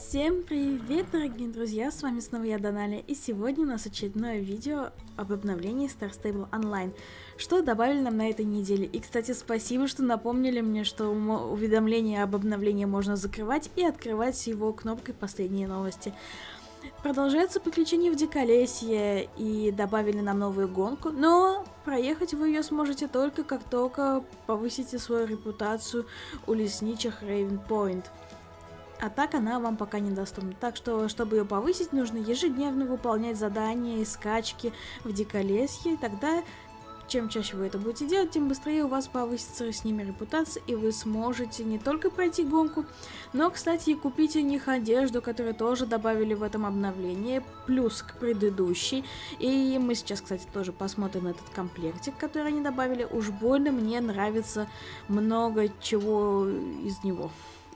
Всем привет, дорогие друзья, с вами снова я, Доналя, и сегодня у нас очередное видео об обновлении Star Stable Online, что добавили нам на этой неделе. И, кстати, спасибо, что напомнили мне, что уведомления об обновлении можно закрывать и открывать его кнопкой «Последние новости». Продолжается приключение в Диколесье, и добавили нам новую гонку, но проехать вы ее сможете только как только повысите свою репутацию у лесничих Рейвенпойнт. А так она вам пока недоступна. Так что, чтобы ее повысить, нужно ежедневно выполнять задания и скачки в Диколесье. И тогда, чем чаще вы это будете делать, тем быстрее у вас повысится с ними репутация, и вы сможете не только пройти гонку, но, кстати, и купить у них одежду, которую тоже добавили в этом обновлении, плюс к предыдущей. И мы сейчас, кстати, тоже посмотрим этот комплектик, который они добавили. Уж больно мне нравится много чего из него.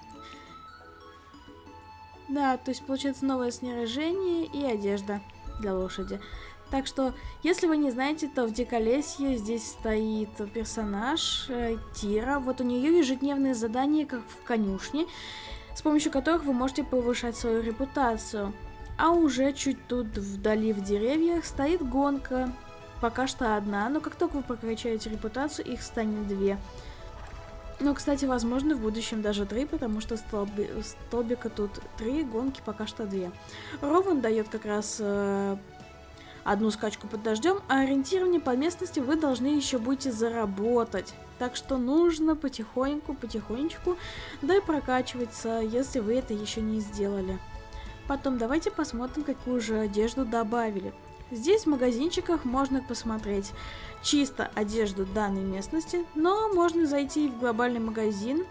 Да, то есть получается новое снаряжение и одежда для лошади. Так что, если вы не знаете, то в Диколесье здесь стоит персонаж Тира. Вот у нее ежедневные задания, как в конюшне, с помощью которых вы можете повышать свою репутацию. А уже чуть тут вдали в деревьях стоит гонка. Пока что одна, но как только вы прокачаете репутацию, их станет две. Ну, кстати, возможно, в будущем даже 3, потому что столбика тут 3, гонки пока что 2. Рован дает как раз одну скачку под дождем, а ориентирование по местности вы должны еще будете заработать. Так что нужно потихонечку, да и прокачиваться, если вы это еще не сделали. Потом давайте посмотрим, какую же одежду добавили. Здесь в магазинчиках можно посмотреть чисто одежду данной местности, но можно зайти в глобальный магазин.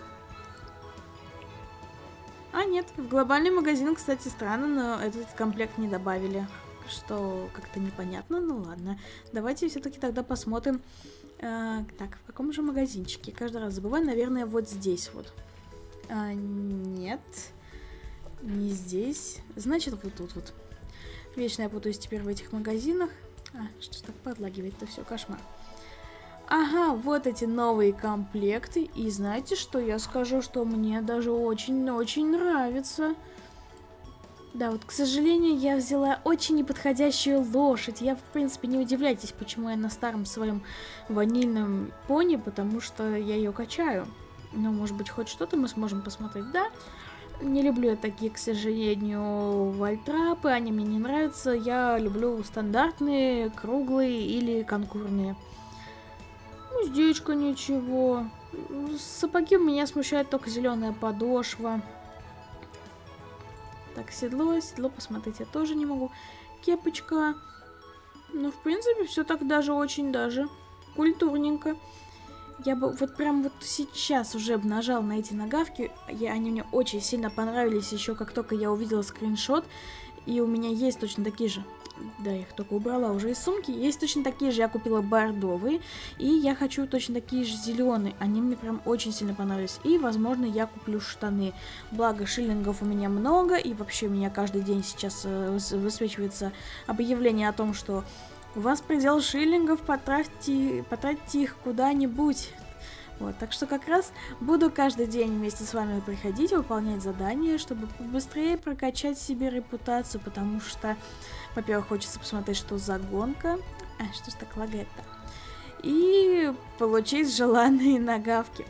А нет, в глобальный магазин, кстати, странно, но этот комплект не добавили, что как-то непонятно, ну ладно. Давайте все-таки тогда посмотрим. Так, в каком же магазинчике? Каждый раз забываю, наверное, вот здесь вот. Нет, не здесь, значит вот тут вот. Вечно я путаюсь теперь в этих магазинах. Что ж так подлагивает-то все, кошмар. Ага, вот эти новые комплекты. И знаете, что я скажу, что мне даже очень-очень нравится. Да, вот, к сожалению, я взяла очень неподходящую лошадь. Я, в принципе, не удивляйтесь, почему я на старом своем ванильном пони, потому что я ее качаю. Но, может быть, хоть что-то мы сможем посмотреть, да? Не люблю я такие, к сожалению, вальтрапы, они мне не нравятся. Я люблю стандартные, круглые или конкурные. Уздечка ничего. Сапоги у меня смущает только зеленая подошва. Так, седло посмотреть я тоже не могу. Кепочка. Ну, в принципе, все так даже очень даже культурненько. Я бы вот прям вот сейчас уже нажал на эти нагавки, они мне очень сильно понравились еще как только я увидела скриншот, и у меня есть точно такие же, да, я их только убрала уже из сумки, есть точно такие же, я купила бордовые, и я хочу точно такие же зеленые, они мне прям очень сильно понравились, и, возможно, я куплю штаны, благо шиллингов у меня много, и вообще у меня каждый день сейчас высвечивается объявление о том, что у вас предел шиллингов, потратьте их куда-нибудь. Вот, так что как раз буду каждый день вместе с вами приходить, выполнять задания, чтобы побыстрее прокачать себе репутацию, потому что, во-первых, хочется посмотреть, что за гонка. Что ж так лагает-то? И получить желанные нагавки.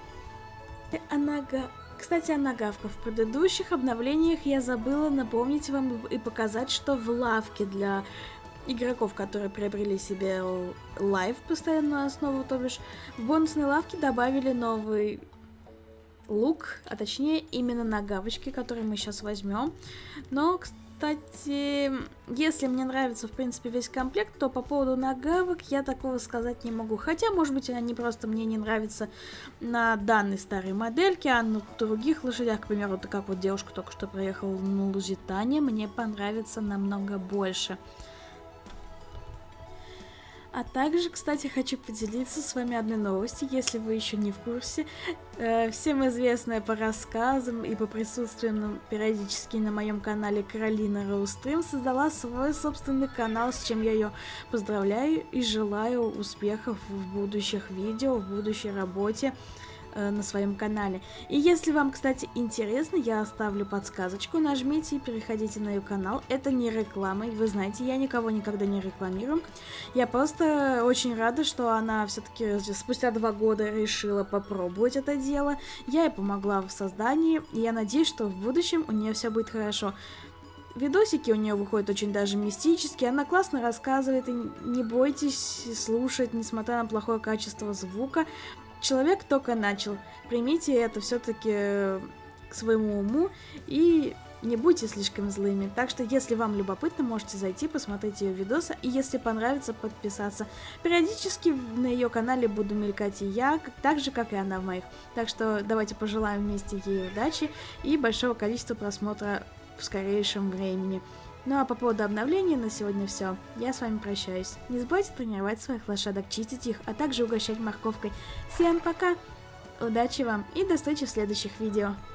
Кстати, о нагавках. В предыдущих обновлениях я забыла напомнить вам и показать, что в лавке для игроков, которые приобрели себе лайв постоянную основу, то бишь в бонусной лавке добавили новый лук, а точнее именно нагавочки, которые мы сейчас возьмем. Но, кстати, если мне нравится в принципе весь комплект, то по поводу нагавок я такого сказать не могу. Хотя, может быть, они просто мне не нравятся на данной старой модельке, а на других лошадях, к примеру, вот как вот девушка только что проехала на Лузитане, мне понравится намного больше. А также, кстати, хочу поделиться с вами одной новостью, если вы еще не в курсе. Всем известная по рассказам и по присутствиям периодически на моем канале Каролина Роустрим создала свой собственный канал, с чем я ее поздравляю и желаю успехов в будущих видео, в будущей работе. на своем канале. И если вам, кстати, интересно, я оставлю подсказочку, нажмите и переходите на ее канал. Это не реклама, вы знаете, я никого никогда не рекламирую. Я просто очень рада, что она все-таки спустя 2 года решила попробовать это дело. Я ей помогла в создании, и я надеюсь, что в будущем у нее все будет хорошо. Видосики у нее выходят очень даже мистические, она классно рассказывает, и не бойтесь слушать, несмотря на плохое качество звука. Человек только начал, примите это все-таки к своему уму и не будьте слишком злыми. Так что, если вам любопытно, можете зайти, посмотреть ее видосы, и если понравится, подписаться. Периодически на ее канале буду мелькать и я, так же, как и она в моих. Так что давайте пожелаем вместе ей удачи и большого количества просмотра в скорейшем времени. Ну а по поводу обновления на сегодня все. Я с вами прощаюсь. Не забывайте тренировать своих лошадок, чистить их, а также угощать морковкой. Всем пока! Удачи вам и до встречи в следующих видео.